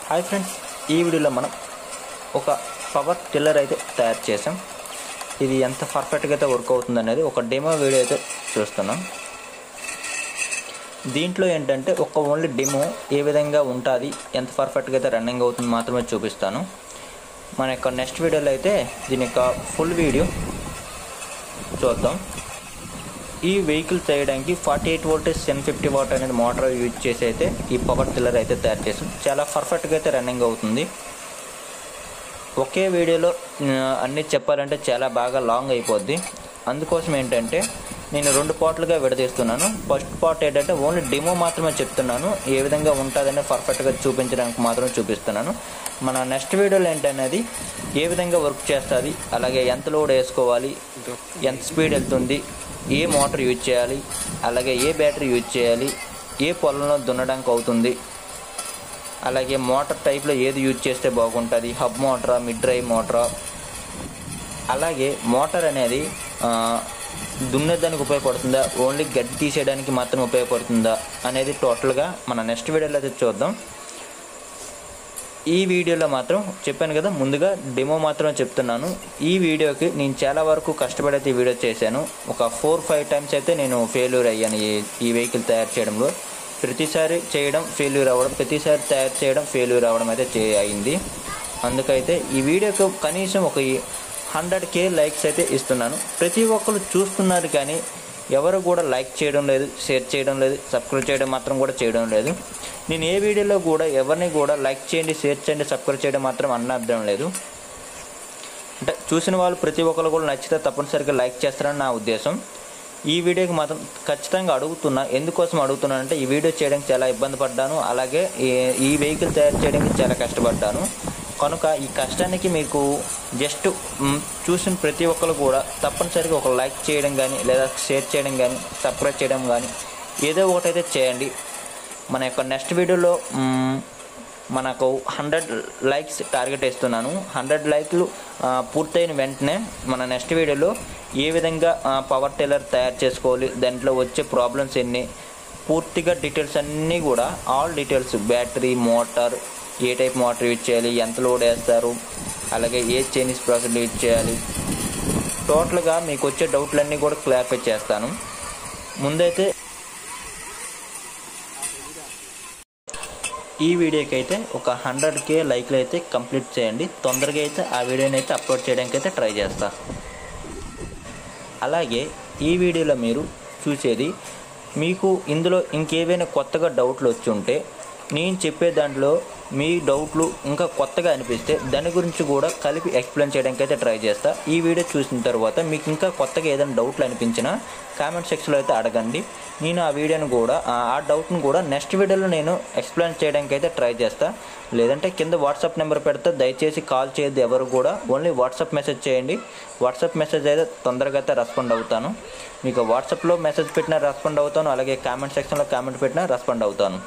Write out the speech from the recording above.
Hi friends, ఈ వీడియోలో మనం ఒక పవర్ టిల్లర్ అయితే తయారు చేసాం. ఇది ఎంత పర్ఫెక్ట్గా అయితే వర్క్ అవుతుంది అనేది ఒక డెమో వీడియో అయితే చూస్తున్నాం. దీంట్లో ఏంటంటే ఓన్లీ డెమో ఏ విధంగా ఉంటుంది, ఎంత పర్ఫెక్ట్గా అయితే రన్నింగ్ అవుతుంది మాత్రమే చూపిస్తాను. మన యొక్క నెక్స్ట్ వీడియోలో అయితే దీని యొక్క ఫుల్ వీడియో చూద్దాం. ఈ వెహికల్ చేయడానికి 48 వోల్టేజ్ 1050 వాట్ అనేది మోటార్ యూజ్ చేసి అయితే ఈ పవర్ టిల్లర్ అయితే తయారు చేసాం. చాలా పర్ఫెక్ట్గా అయితే రన్నింగ్ అవుతుంది. ఒకే వీడియోలో అన్నీ చెప్పాలంటే చాలా బాగా లాంగ్ అయిపోద్ది. అందుకోసం ఏంటంటే నేను 2 పార్ట్లుగా విడదీస్తున్నాను. ఫస్ట్ పార్ట్ ఏంటంటే ఓన్లీ డెమో మాత్రమే చెప్తున్నాను, ఏ విధంగా ఉంటుందని పర్ఫెక్ట్గా చూపించడానికి మాత్రం చూపిస్తున్నాను. మన నెక్స్ట్ వీడియోలో ఏంటనేది ఏ విధంగా వర్క్ చేస్తుంది, అలాగే ఎంత లోడ్ వేసుకోవాలి, ఎంత స్పీడ్ వెళ్తుంది, ఏ మోటార్ యూజ్ చేయాలి, అలాగే ఏ బ్యాటరీ యూజ్ చేయాలి, ఏ పొలంలో దున్నడానికి అవుతుంది, అలాగే మోటార్ టైప్లో ఏది యూజ్ చేస్తే బాగుంటుంది, హబ్ మోటారా, మిడ్ డ్రైవ్ మోటారా, అలాగే మోటార్ అనేది దున్నేదానికి ఉపయోగపడుతుందా, ఓన్లీ గడ్డి తీసేయడానికి మాత్రం ఉపయోగపడుతుందా అనేది టోటల్గా మన నెక్స్ట్ వీడియోలో అయితే చూద్దాం. ఈ వీడియోలో మాత్రం చెప్పాను కదా, ముందుగా డెమో మాత్రం చెప్తున్నాను. ఈ వీడియోకి నేను చాలా వరకు కష్టపడైతే ఈ వీడియో చేశాను. ఒక 4-5 టైమ్స్ అయితే నేను ఫెయిల్యూర్ అయ్యాను ఈ వెహికల్ తయారు చేయడంలో. ప్రతిసారి చేయడం ఫెయిల్యూర్ అవ్వడం, ప్రతిసారి తయారు చేయడం ఫెయిల్యూర్ అవ్వడం అయితే అయింది. అందుకైతే ఈ వీడియోకి కనీసం ఒక 100K లైక్స్ అయితే ఇస్తున్నాను. ప్రతి ఒక్కరు చూస్తున్నారు కానీ ఎవరు కూడా లైక్ చేయడం లేదు, షేర్ చేయడం లేదు, సబ్స్క్రైబ్ చేయడం మాత్రం కూడా చేయడం లేదు. నేను ఏ వీడియోలో కూడా ఎవరిని కూడా లైక్ చేయండి, షేర్ చేయండి, సబ్స్క్రైబ్ చేయడం మాత్రం అర్థం లేదు. అంటే చూసిన వాళ్ళు ప్రతి ఒక్కరు కూడా నచ్చితే తప్పనిసరిగా లైక్ చేస్తారని నా ఉద్దేశం. ఈ వీడియోకి మాత్రం ఖచ్చితంగా అడుగుతున్నా. ఎందుకోసం అడుగుతున్నానంటే ఈ వీడియో చేయడానికి చాలా ఇబ్బంది పడ్డాను, అలాగే ఈ వెహికల్ తయారు చేయడానికి చాలా కష్టపడ్డాను. కనుక ఈ కష్టానికి మీకు జస్ట్ చూసిన ప్రతి ఒక్కరు కూడా తప్పనిసరిగా ఒక లైక్ చేయడం కానీ, లేదా షేర్ చేయడం కానీ, సబ్స్క్రైబ్ చేయడం కానీ ఏదో ఒకటైతే చేయండి. మన యొక్క నెక్స్ట్ వీడియోలో మనకు 100 లైక్స్ టార్గెట్ ఇస్తున్నాను. 100 లైక్లు పూర్తయిన వెంటనే మన నెక్స్ట్ వీడియోలో ఏ విధంగా పవర్ టిల్లర్ తయారు చేసుకోవాలి, దాంట్లో వచ్చే ప్రాబ్లమ్స్ ఎన్ని, పూర్తిగా డీటెయిల్స్ అన్నీ కూడా ఆల్ డీటెయిల్స్, బ్యాటరీ, మోటార్, ఏ టైప్ మోటార్ యూజ్ చేయాలి, ఎంత లోడ్ వేస్తారు, అలాగే ఏ చైనీస్ ప్రాసెస్ యూజ్ చేయాలి, టోటల్గా మీకు వచ్చే డౌట్లన్నీ కూడా క్లారిఫై చేస్తాను. ముందైతే ఈ వీడియోకి అయితే ఒక 100K లైక్లు అయితే కంప్లీట్ చేయండి. తొందరగా అయితే ఆ వీడియోని అయితే అప్లోడ్ చేయడానికి అయితే ట్రై చేస్తా. అలాగే ఈ వీడియోలో మీరు చూసేది, మీకు ఇందులో ఇంకేవైనా కొత్తగా డౌట్లు వచ్చి ఉంటే నేను చెప్పే దాంట్లో మీ డౌట్లు ఇంకా కొత్తగా అనిపిస్తే దాని గురించి కూడా కలిపి ఎక్స్ప్లెయిన్ చేయడానికి అయితే ట్రై చేస్తా. ఈ వీడియో చూసిన తర్వాత మీకు ఇంకా కొత్తగా ఏదైనా డౌట్లు అనిపించినా కామెంట్ సెక్షన్లో అయితే అడగండి. నేను ఆ వీడియోని కూడా ఆ డౌట్ను కూడా నెక్స్ట్ వీడియోలో నేను ఎక్స్ప్లెయిన్ చేయడానికి అయితే ట్రై చేస్తా. లేదంటే కింద వాట్సాప్ నెంబర్ పెడితే దయచేసి కాల్ చేయొద్దు ఎవరు కూడా, ఓన్లీ వాట్సాప్ మెసేజ్ చేయండి. వాట్సాప్ మెసేజ్ అయితే తొందరగా అయితే రెస్పాండ్ అవుతాను. మీకు వాట్సాప్లో మెసేజ్ పెట్టినా రెస్పాండ్ అవుతాను, అలాగే కామెంట్ సెక్షన్లో కామెంట్ పెట్టినా రెస్పాండ్ అవుతాను.